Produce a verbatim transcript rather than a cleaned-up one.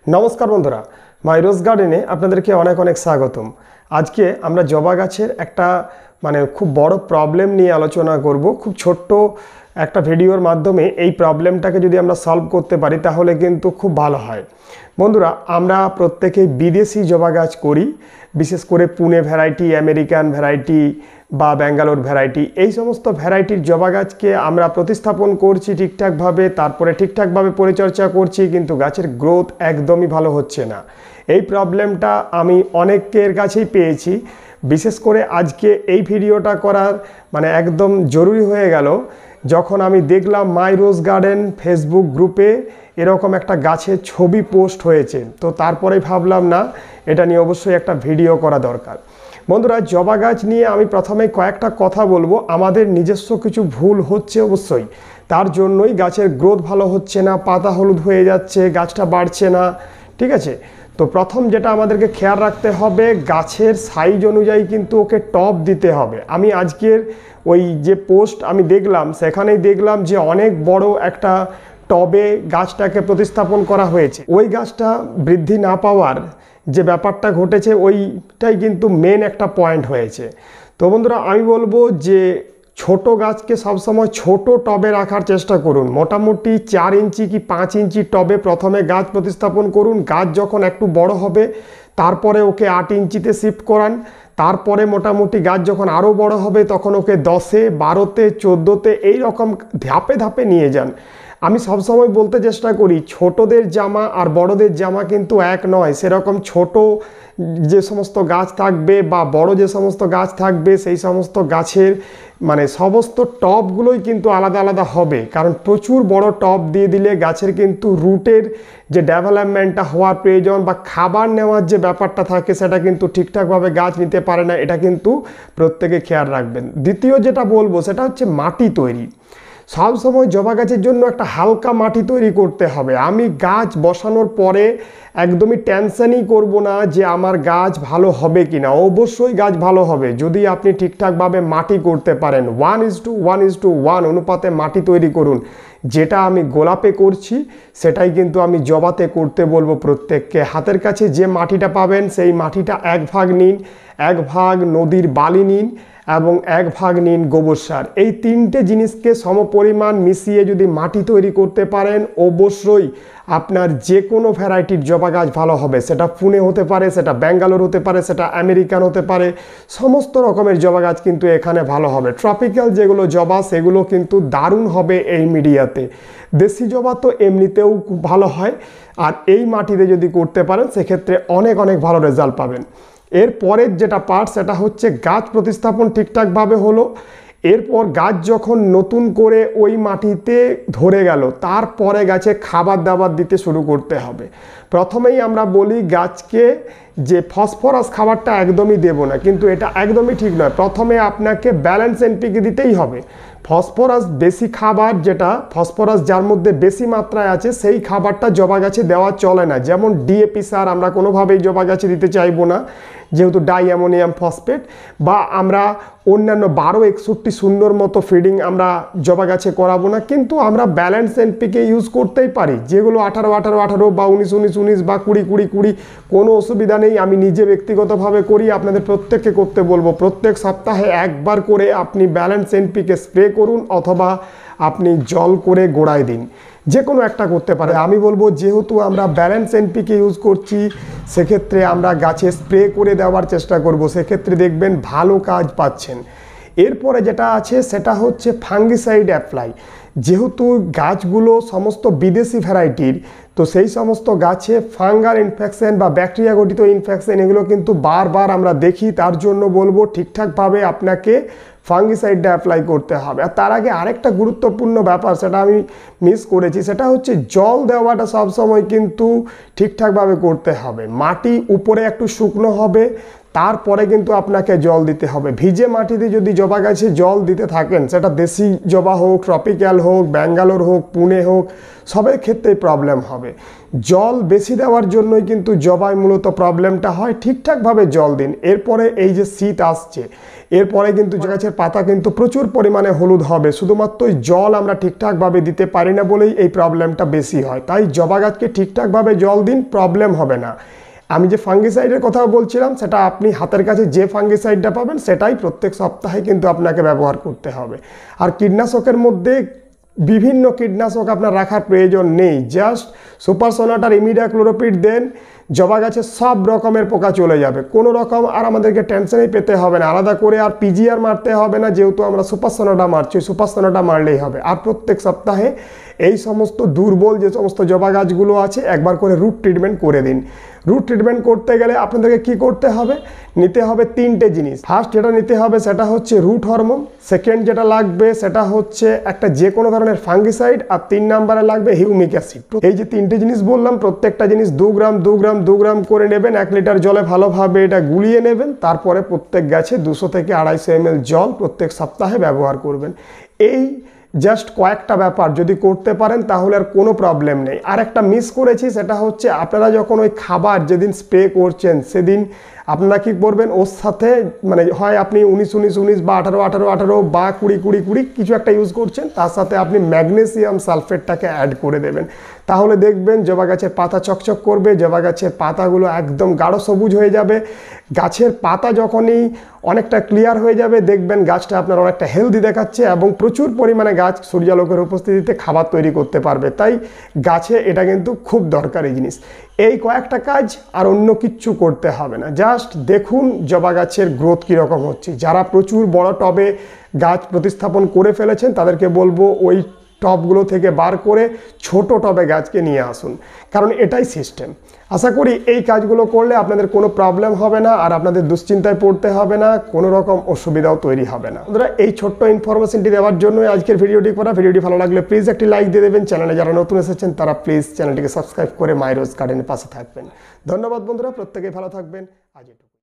नमस्कार बंधुरा माई रोज गार्डेने आपनादेरके अनेक अनेक स्वागतम। आज के आमरा जबा गाछेर एकटा माने खूब बड़ो प्रब्लेम निये आलोचना करब। खूब छोट्ट एक भिडियोर माध्यमे एई प्रब्लेमटाके जोदि आमरा सल्व करते पारी ताहले किन्तु खूब भालो हय। बंधुरा आमरा प्रत्येकेई विदेशी जबा गाछ करी, विशेष करे पुणे भ্যারাইটি, आमेरिकान भ্যারাইটি বা ব্যাঙ্গালোর ভ্যারাইটি, এই সমস্ত ভ্যারাইটির জবা গাছকে আমরা প্রতিস্থাপন করছি ঠিকঠাকভাবে, তারপরে ঠিকঠাকভাবে পরিচর্যা করছি, কিন্তু গাছের গ্রোথ একদমই ভালো হচ্ছে না। এই প্রবলেমটা আমি অনেকের কাছেই পেয়েছি। বিশেষ করে আজকে এই ভিডিওটা করার মানে একদম জরুরি হয়ে গেল যখন আমি দেখলাম মাই রোজ গার্ডেন ফেসবুক গ্রুপে এরকম একটা গাছের ছবি পোস্ট হয়েছে। তো তারপরেই ভাবলাম না, এটা নিয়ে অবশ্যই একটা ভিডিও করা দরকার। বন্ধুরা, জবা গাছ নিয়ে আমি প্রথমে কয়েকটা কথা বলবো। আমাদের নিজস্ব কিছু ভুল হচ্ছে অবশ্যই, তার জন্যই গাছের গ্রোথ ভালো হচ্ছে না, পাতা হলুদ হয়ে যাচ্ছে, গাছটা বাড়ছে না। ঠিক আছে, তো প্রথম যেটা আমাদেরকে খেয়াল রাখতে হবে, গাছের সাইজ অনুযায়ী কিন্তু ওকে টব দিতে হবে। আমি আজকের ওই যে পোস্ট আমি দেখলাম সেখানেই দেখলাম যে অনেক বড় একটা টবে গাছটাকে প্রতিস্থাপন করা হয়েছে। ওই গাছটা বৃদ্ধি না পাওয়ার যে ব্যাপারটা ঘটেছে ওইটাই কিন্তু মেন একটা পয়েন্ট হয়েছে। তো বন্ধুরা, আমি বলবো যে ছোট গাছকে সবসময় ছোট টবে রাখার চেষ্টা করুন। মোটামুটি চার ইঞ্চি কি পাঁচ ইঞ্চি টবে প্রথমে গাছ প্রতিস্থাপন করুন। গাছ যখন একটু বড় হবে তারপরে ওকে আট ইঞ্চিতে শিফট করান। তারপরে মোটামুটি গাছ যখন আরও বড় হবে তখন ওকে দশে, বারোতে, চোদ্দোতে এই রকম ধাপে ধাপে নিয়ে যান। আমি সবসময় বলতে চেষ্টা করি ছোটদের জামা আর বড়দের জামা কিন্তু এক নয়। সেরকম ছোট যে সমস্ত গাছ থাকবে বা বড় যে সমস্ত গাছ থাকবে সেই সমস্ত গাছের মানে সমস্ত টবগুলোই কিন্তু আলাদা আলাদা হবে। কারণ প্রচুর বড় টব দিয়ে দিলে গাছের কিন্তু রুটের যে ডেভেলপমেন্টটা হওয়ার প্রয়োজন বা খাবার নেওয়ার যে ব্যাপারটা থাকে সেটা কিন্তু ঠিকঠাকভাবে গাছ নিতে পারে না। এটা কিন্তু প্রত্যেকে খেয়াল রাখবেন। দ্বিতীয় যেটা বলবো সেটা হচ্ছে মাটি তৈরি। সব সময় জবা গাছের জন্য একটা হালকা মাটি তৈরি করতে হবে। আমি গাছ বসানোর পরে একদমই টেনশনই করব না যে আমার গাছ ভালো হবে কি না। অবশ্যই গাছ ভালো হবে যদি আপনি ঠিকঠাকভাবে মাটি করতে পারেন। One is to one is to one অনুপাতে মাটি তৈরি করুন। যেটা আমি গোলাপে করছি সেটাই কিন্তু আমি জবাতে করতে বলবো প্রত্যেককে। হাতের কাছে যে মাটিটা পাবেন সেই মাটিটা এক ভাগ নিন, এক ভাগ নদীর বালি নিন এবং এক ভাগ নিন গোবর সার। এই তিনটে জিনিসকে সমপরিমাণ মিশিয়ে যদি মাটি তৈরি করতে পারেন অবশ্যই আপনার যে কোনো ভ্যারাইটির জবা গাছ ভালো হবে। সেটা পুনে হতে পারে, সেটা ব্যাঙ্গালোর হতে পারে, সেটা আমেরিকান হতে পারে, সমস্ত রকমের জবা গাছ কিন্তু এখানে ভালো হবে। ট্রপিক্যাল যেগুলো জবা সেগুলো কিন্তু দারুণ হবে এই মিডিয়াতে। দেশি জবা তো এমনিতেও খুব ভালো হয়, আর এই মাটিতে যদি করতে পারেন সেক্ষেত্রে অনেক অনেক ভালো রেজাল্ট পাবেন। এর পরের যেটা পার্ট সেটা হচ্ছে গাছ প্রতিস্থাপন ঠিকঠাকভাবে হলো, এরপর গাছ যখন নতুন করে ওই মাটিতে ধরে গেল তারপরে গাছে খাবার দাবার দিতে শুরু করতে হবে। প্রথমেই আমরা বলি গাছকে যে ফসফরাস খাবারটা একদমই দেব না, কিন্তু এটা একদমই ঠিক নয়। প্রথমে আপনাকে ব্যালেন্স এনপিকে দিতেই হবে। ফসফরাস বেশি খাবার, যেটা ফসফরাস যার মধ্যে বেশি মাত্রায় আছে সেই খাবারটা জবা গাছে দেওয়া চলে না। যেমন ডিএপি সার আমরা কোনোভাবেই জবা গাছে দিতে চাইবো না, যেহেতু ডাই অ্যামোনিয়াম ফসফেট, বা আমরা অন্যান্য বারো একষট্টি শূন্যর মতো ফিডিং আমরা জবা গাছে করাবো না। কিন্তু আমরা ব্যালেন্স এনপিকে ইউজ করতেই পারি, যেগুলো আঠারো আঠারো আঠারো বা উনিশ উনিশ উনিশ বা কুড়ি কুড়ি কুড়ি, কোনো অসুবিধা নেই। আমি নিজে ব্যক্তিগতভাবে করি, আপনাদের প্রত্যেককে করতে বলবো। প্রত্যেক সপ্তাহে একবার করে আপনি ব্যালেন্স এনপিকে স্প্রে করুন অথবা আপনি জল করে গোড়ায় দিন, যে কোনো একটা করতে পারে। আমি বলবো যেহেতু আমরা ব্যালেন্স এনপিকে ইউজ করছি সেক্ষেত্রে আমরা গাছে স্প্রে করে দেওয়ার চেষ্টা করব, সেক্ষেত্রে দেখবেন ভালো কাজ পাচ্ছেন। এরপরে যেটা আছে সেটা হচ্ছে ফাঙ্গিসাইড অ্যাপ্লাই। যেহেতু গাছগুলো সমস্ত বিদেশি ভ্যারাইটির, তো সেই সমস্ত গাছে ফাঙ্গাল ইনফেকশন বা ব্যাকটেরিয়া ঘটিত ইনফেকশন এগুলো কিন্তু বারবার আমরা দেখি। তার জন্য বলবো ঠিকঠাকভাবে আপনাকে ফাঙ্গিসাইডটা অ্যাপ্লাই করতে হবে। আর তার আগে আরেকটা গুরুত্বপূর্ণ ব্যাপার সেটা আমি মিস করেছি, সেটা হচ্ছে জল দেওয়াটা সবসময় কিন্তু ঠিকঠাকভাবে করতে হবে। মাটি উপরে একটু শুকনো হবে, তারপরে কিন্তু আপনাকে জল দিতে হবে। ভিজে মাটিতে যদি জবা গাছে জল দিতে থাকেন, সেটা দেশি জবা হোক, ট্রপিক্যাল হোক, ব্যাঙ্গালোর হোক, পুনে হোক, সবের ক্ষেত্রেই প্রবলেম হবে। জল বেশি দেওয়ার জন্যই কিন্তু জবায় মূলত প্রবলেমটা হয়। ঠিকঠাকভাবে জল দিন। এরপরে এই যে শীত আসছে, এরপরে কিন্তু গাছের পাতা কিন্তু প্রচুর পরিমাণে হলুদ হবে। শুধুমাত্র জল আমরা ঠিকঠাকভাবে দিতে পারি না বলেই এই প্রবলেমটা বেশি হয়। তাই জবা গাছকে ঠিকঠাকভাবে জল দিন, প্রবলেম হবে না। আমি যে ফাঙ্গিসাইডের কথা বলছিলাম, সেটা আপনি হাতের কাছে যে ফাঙ্গিসাইডটা পাবেন সেটাই প্রত্যেক সপ্তাহে কিন্তু আপনাকে ব্যবহার করতে হবে। আর কীটনাশকের মধ্যে বিভিন্ন কীটনাশক আপনার রাখার প্রয়োজন নেই। জাস্ট সুপার সোনাটার ইমিডাক্লোরোপিড দেন, জবা গাছে সব রকমের পোকা চলে যাবে। কোনো রকম আর আমাদেরকে টেনশনই পেতে হবে না, আলাদা করে আর পিজিআর মারতে হবে না, যেহেতু আমরা সুপার সোনাটা মারছি, সুপার সোনাটা মারলেই হবে। আর প্রত্যেক সপ্তাহে এই সমস্ত দুর্বল যে সমস্ত জবা গাছগুলো আছে একবার করে রুট ট্রিটমেন্ট করে দিন। রুট ট্রিটমেন্ট করতে গেলে আপনাদেরকে কি করতে হবে, নিতে হবে তিনটে জিনিস। ফার্স্ট যেটা নিতে হবে সেটা হচ্ছে রুট হরমোন, সেকেন্ড যেটা লাগবে সেটা হচ্ছে একটা যে কোনো ধরনের ফাঙ্গিসাইড, আর তিন নম্বরে লাগবে হিউমিক অ্যাসিড। এই যে তিনটে জিনিস বললাম, প্রত্যেকটা জিনিস দু গ্রাম দু গ্রাম দু গ্রাম করে নেবেন, এক লিটার জলে ভালোভাবে এটা গুলিয়ে নেবেন। তারপরে প্রত্যেক গাছে দুশো থেকে আড়াইশো এম এল জল প্রত্যেক সপ্তাহে ব্যবহার করবেন। এই জাস্ট কয়েকটা ব্যাপার যদি করতে পারেন তাহলে আর কোনো প্রবলেম নেই। আর একটা মিস করেছি, সেটা হচ্ছে আপনারা যখন ওই খাবার যেদিন স্প্রে করছেন সেদিন আপনারা কী করবেন, ওর সাথে মানে হয় আপনি উনিশ উনিশ উনিশ বা আঠারো আঠারো আঠারো বা কুড়ি কুড়ি কুড়ি কিছু একটা ইউজ করছেন, তার সাথে আপনি ম্যাগনেসিয়াম সালফেটটাকে অ্যাড করে দেবেন। তাহলে দেখবেন জবা গাছের পাতা চকচক করবে, জবা গাছের পাতাগুলো একদম গাঢ় সবুজ হয়ে যাবে। গাছের পাতা যখনই অনেকটা ক্লিয়ার হয়ে যাবে, দেখবেন গাছটা আপনার অনেকটা হেলদি দেখাচ্ছে এবং প্রচুর পরিমাণে গাছ সূর্যালোকের উপস্থিতিতে খাবার তৈরি করতে পারবে। তাই গাছে এটা কিন্তু খুব দরকারি জিনিস। এই কয়েকটা কাজ, আর অন্য কিচ্ছু করতে হবে না। জাস্ট দেখুন জবা গাছের গ্রোথ কীরকম হচ্ছে। যারা প্রচুর বড় টবে গাছ প্রতিস্থাপন করে ফেলেছেন তাদেরকে বলবো ওই টবগুলো থেকে বার করে ছোট টবে গাছকে নিয়ে আসুন, কারণ এটাই সিস্টেম। আশা করি এই কাজগুলো করলে আপনাদের কোনো প্রবলেম হবে না, আর আপনাদের দুশ্চিন্তায় পড়তে হবে না, কোনো রকম অসুবিধাও তৈরি হবে না। বন্ধুরা, এই ছোট্ট ইনফরমেশনটি দেওয়ার জন্যই আজকের ভিডিওটি করা। ভিডিওটি ভালো লাগলে প্লিজ একটি লাইক দিয়ে দেবেন। চ্যানেলে যারা নতুন এসেছেন তারা প্লিজ চ্যানেলটিকে সাবস্ক্রাইব করে মাই রোজ গার্ডেনের পাশে থাকবেন। ধন্যবাদ বন্ধুরা, প্রত্যেকেই ভালো থাকবেন। আজ